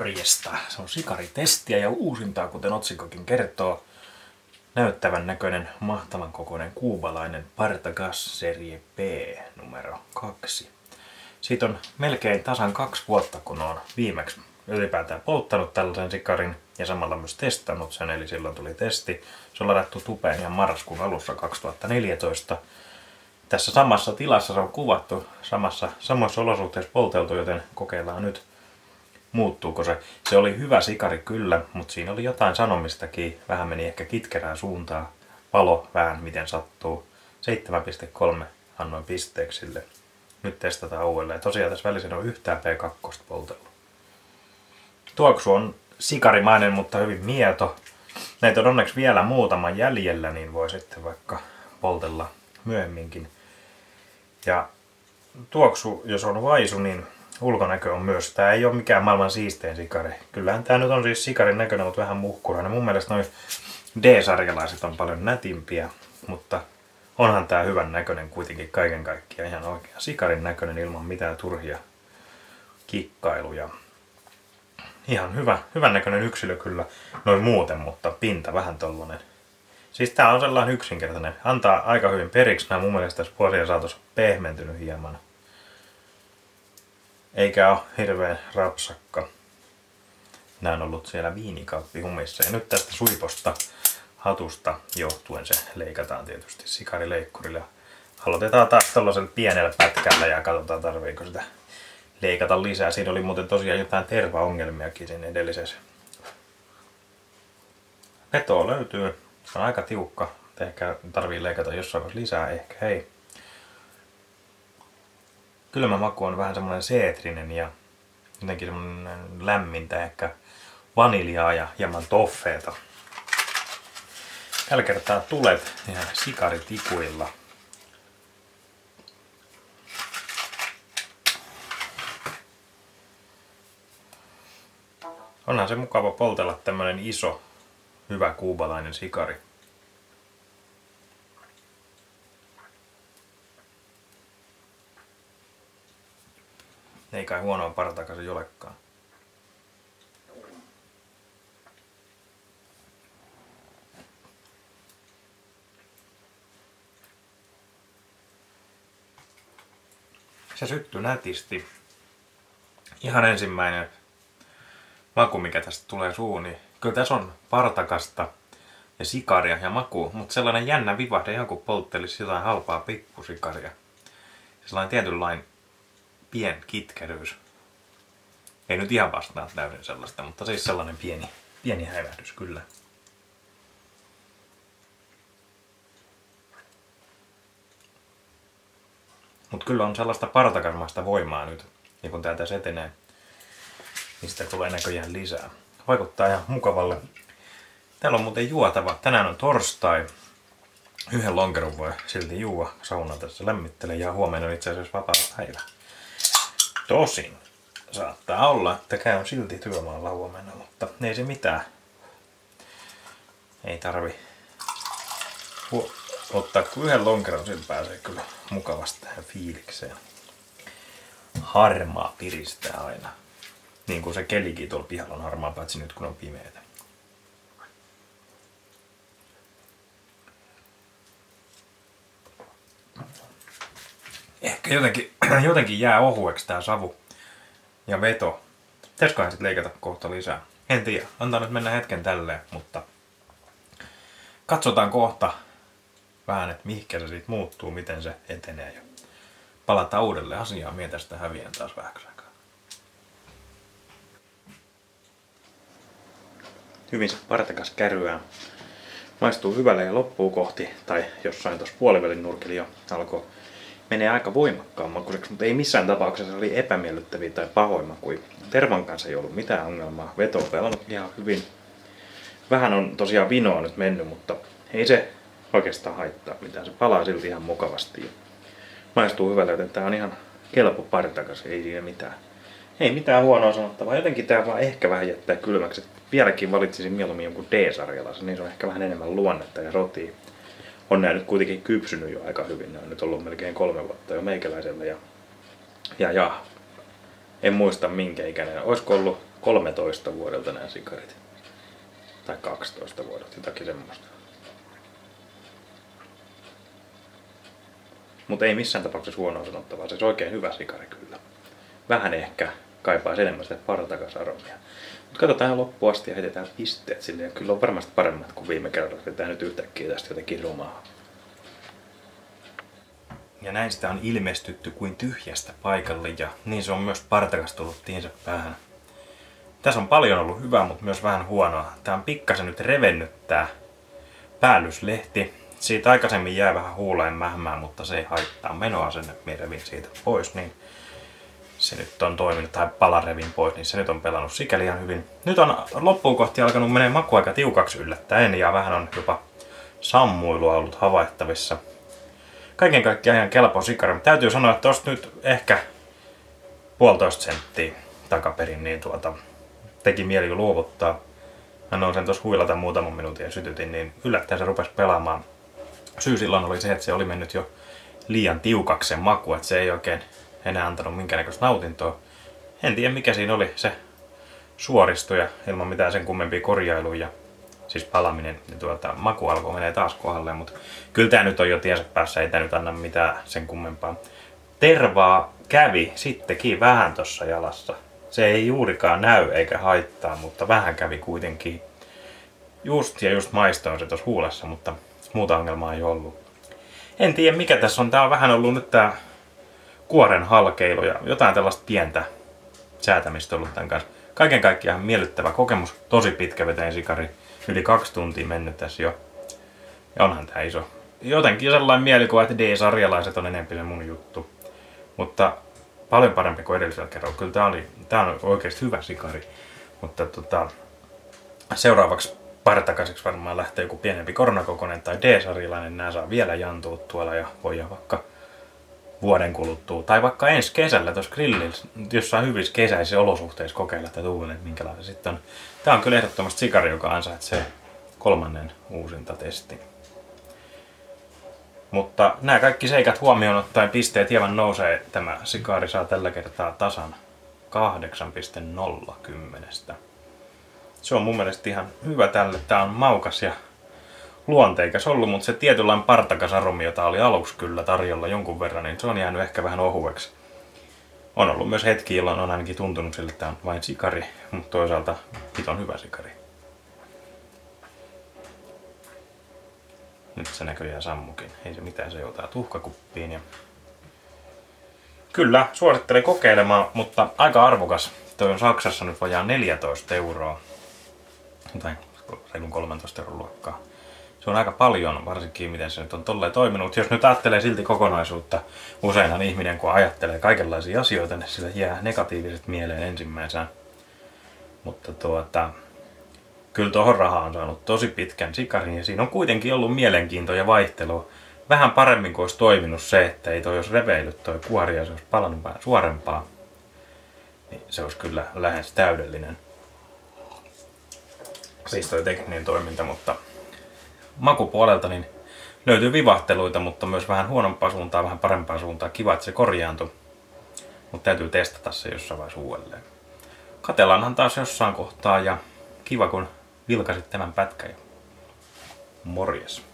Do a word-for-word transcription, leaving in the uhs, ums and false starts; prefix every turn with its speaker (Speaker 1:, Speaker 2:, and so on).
Speaker 1: Morjesta! Se on sikaritestiä ja uusintaa, kuten otsikkokin kertoo. Näyttävän näköinen, mahtavan kokoinen kuubalainen Partagas Serie B numero kaksi. Siitä on melkein tasan kaksi vuotta, kun olen viimeksi ylipäätään polttanut tällaisen sikarin ja samalla myös testannut sen, eli silloin tuli testi. Se on ladattu tupeen ihan marraskuun alussa kaksituhattaneljätoista. Tässä samassa tilassa se on kuvattu, samassa, samoissa olosuhteissa polteltu, joten kokeillaan nyt, muuttuuko se. Se oli hyvä sikari kyllä, mutta siinä oli jotain sanomistakin. Vähän meni ehkä kitkerään suuntaan. Palo vähän miten sattuu. seitsemän pilkku kolme annoin pisteeksi sille. Nyt testataan uudelleen. Tosiaan tässä välissä on yhtään P kaksi poltellut. Tuoksu on sikarimainen, mutta hyvin mieto. Näitä on onneksi vielä muutama jäljellä, niin voi sitten vaikka poltella myöhemminkin. Ja tuoksu, jos on vaisu, niin ulkonäkö on myös. Tää ei ole mikään maailman siistein sikari. Kyllähän tää nyt on siis sikarin näköinen, mutta vähän muhkurainen. Mun mielestä noi D-sarjalaiset on paljon nätimpiä, mutta onhan tää hyvän näköinen kuitenkin kaiken kaikkiaan. Ihan oikein sikarin näköinen ilman mitään turhia kikkailuja. Ihan hyvä, hyvän näköinen yksilö kyllä noin muuten, mutta pinta vähän tollanen. Siis tää on sellainen yksinkertainen. Antaa aika hyvin periksi. Nää mun mielestä tässä vuosien saatossa pehmentynyt hieman. Eikä ole hirveän rapsakka. Nää on ollut siellä viinikappihumissa. Ja nyt tästä suiposta hatusta johtuen se leikataan tietysti sikarileikkurilla. Aloitetaan taas tällaisella pienellä pätkällä ja katsotaan tarviiko sitä leikata lisää. Siinä oli muuten tosiaan jotain tervaongelmiakin siinä edellisessä. Vetoa löytyy. Se on aika tiukka. Ehkä tarvii leikata jossain vaiheessa lisää. Ehkä hei. Kylmä maku on vähän semmoinen seetrinen ja jotenkin semmoinen lämmintä, ehkä vaniljaa ja hieman toffeeta. Tällä kertaa tulet ihan sikaritikuilla. Onhan se mukava poltella tämmönen iso, hyvä kuubalainen sikari. Ei kai huonoa Partagas olekaan. Se syttyi nätisti. Ihan ensimmäinen maku, mikä tästä tulee suuhun, niin kyllä tässä on Partagasta ja sikaria ja maku, mutta sellainen jännä vivahde, ihan kuin polttelisi jotain halpaa pikkusikaria. Sellainen tietynlainen pien kitkeryys. Ei nyt ihan vastaa täysin sellaista, mutta siis sellainen pieni, pieni häivähdys kyllä. Mutta kyllä on sellaista partagasmaista voimaa nyt. Ja kun tää tässä etenee, niin sitä tulee näköjään lisää. Vaikuttaa ihan mukavalle. Täällä on muuten juotava. Tänään on torstai. Yhden lonkeron voi silti juua. Sauna tässä lämmittelee ja huomenna on itse asiassa vapaa päivä. Tosin saattaa olla, että käyn silti työmaalla huomenna, mutta ei se mitään. Ei tarvi ottaa kuin yhden lonkeron, sillä pääsee kyllä mukavasti tähän fiilikseen. Harmaa piristää aina. Niin kuin se kelikin tuolla pihalla on harmaa, paitsi nyt kun on pimeätä. Ehkä jotenkin, jotenkin jää ohueksi tää savu ja veto. Pitäisiköhän sit leikata kohta lisää? En tiedä. Antaa nyt mennä hetken tälleen, mutta katsotaan kohta vähän, että mihinkä se siitä muuttuu, miten se etenee ja palataan uudelleen asiaan. Mietin sitä häviän taas vähäksi aikaa. Hyvin se Partagas käryää. Maistuu hyvälle ja loppuu kohti, tai jossain tuossa puolivälin nurkilla jo alkoi menee aika voimakkaan makuiseksi, mutta ei missään tapauksessa oli epämiellyttäviä tai pahoja makuja. Tervan kanssa ei ollut mitään ongelmaa. Veto on pelannut ihan hyvin. Vähän on tosiaan vinoa nyt mennyt, mutta ei se oikeastaan haittaa mitään. Se palaa silti ihan mukavasti. Maistuu hyvälle, joten tää on ihan kelpo Partagas, ei siinä mitään. Ei mitään huonoa sanottavaa. Jotenkin tää vaan ehkä vähän jättää kylmäksi. Vieläkin valitsisin mieluummin jonkun D-sarjalaisen, niin se on ehkä vähän enemmän luonnetta ja rotia. On nää nyt kuitenkin kypsynyt jo aika hyvin. Ne on nyt ollut melkein kolme vuotta jo meikäläisellä. Ja, ja, ja en muista minkä ikäinen. Olisiko ollut kolmetoista vuodelta nämä sikarit. Tai kaksitoista vuodelta, jotakin semmoista. Mutta ei missään tapauksessa huonoa sanottavaa, se on oikein hyvä sikari kyllä. Vähän ehkä kaipaisi enemmän sitä partakasaromia. Mutta katsotaan ihan loppuun asti ja heitetään pisteet sille. Ja kyllä on varmasti paremmat kuin viime kerralla. Heitetään nyt yhtäkkiä tästä jotenkin rumaa. Ja näin sitä on ilmestytty kuin tyhjästä paikalle ja niin se on myös partakas tullut tiensä päähän. Tässä on paljon ollut hyvää, mutta myös vähän huonoa. Tää on pikkasen nyt revennyt tää päällyslehti. Siitä aikaisemmin jää vähän huuleen mähmää, mutta se ei haittaa menoasenne. Minä revin siitä pois, niin se nyt on toiminut, tai pala revin pois, niin se nyt on pelannut sikäli ihan hyvin. Nyt on loppuun kohti alkanut menee maku aika tiukaksi yllättäen ja vähän on jopa sammuilua ollut havaittavissa. Kaiken kaikkiaan ihan kelpo sikari. Täytyy sanoa, että tosta nyt ehkä puolitoista senttiä takaperin, niin tuota, teki mieli luovuttaa. Annoin sen tuossa huilata muutaman minuutin ja sytytin, niin yllättäen se rupesi pelaamaan. Syy silloin oli se, että se oli mennyt jo liian tiukaksi sen maku, että se ei oikein enää antanut minkäännäköistä nautintoa. En tiedä mikä siinä oli, se suoristui ja ilman mitään sen kummempia korjailuja. Siis palaminen ja tuota, maku alkoi menee taas kohdalleen, mutta kyllä tää nyt on jo tiensä päässä, ei tää nyt anna mitään sen kummempaa. Tervaa kävi sittenkin vähän tossa jalassa. Se ei juurikaan näy eikä haittaa, mutta vähän kävi kuitenkin. Just ja just maistoon se tossa huulessa, mutta muuta ongelmaa ei ollut. En tiedä mikä tässä on, tää on vähän ollut nyt tää kuoren halkeilu ja jotain tällaista pientä säätämistä ollut tän kanssa. Kaiken kaikkiaan miellyttävä kokemus, tosi pitkäveteinen sikari. Yli kaksi tuntia mennyt tässä jo. Ja onhan tää iso. Jotenkin sellainen mielikuva, että D-sarjalaiset on enemmän se mun juttu. Mutta paljon parempi kuin edellisellä kerralla. Kyllä tää, oli, tää on oikeasti hyvä sikari. Mutta tota, seuraavaksi partakaiseksi varmaan lähtee joku pienempi koronakokoinen tai D-sarjalainen. Nää saa vielä jantua tuolla ja voidaan vaikka vuoden kuluttua. Tai vaikka ensi kesällä tuossa grillillä, jossain hyvissä kesäisissä olosuhteissa kokeilla tätä uuden, että minkälainen sitten on. Tää on kyllä ehdottomasti sikari, joka ansaitsee kolmannen uusinta testin. Mutta nämä kaikki seikat huomioon ottaen pisteet hieman nousee. Tämä sikari saa tällä kertaa tasan kahdeksan pilkku nolla kymmenestä. Se on mun mielestä ihan hyvä tälle. Tää on maukas ja luonteikas ollut, mutta se tietynlainen partakasarumi, jota oli aluksi kyllä tarjolla jonkun verran, niin se on jäänyt ehkä vähän ohueksi. On ollut myös hetki, jolloin on ainakin tuntunut sille, että tämä on vain sikari, mutta toisaalta hiton hyvä sikari. Nyt se näköjään sammukin. Ei se mitään, se joutaa tuhkakuppiin. Ja kyllä, suosittelen kokeilemaan, mutta aika arvokas. Toi on Saksassa nyt vajaa neljätoista euroa. Tai reilun kolmetoista euron luokkaa. Se on aika paljon, varsinkin miten se nyt on tolleen toiminut. Jos nyt ajattelee silti kokonaisuutta, useinhan ihminen kun ajattelee kaikenlaisia asioita, niin sillä jää negatiiviset mieleen ensimmäisenä. Mutta tuota, kyllä tuohon rahaan on saanut tosi pitkän sikarin ja siinä on kuitenkin ollut mielenkiintoa ja vaihtelua. Vähän paremmin kuin olisi toiminut se, että ei toi olisi reveillyt toi kuori ja se olisi palannut vähän suorempaa. Niin se olisi kyllä lähes täydellinen. Siis toi tekninen toiminta, mutta makupuolelta niin löytyy vivahteluita, mutta myös vähän huonompaa suuntaa, vähän parempaa suuntaa. Kiva, että se korjaantui, mutta täytyy testata se jossain vaiheessa uudelleen. Katellaanhan taas jossain kohtaa ja kiva kun vilkasit tämän pätkän. Morjes!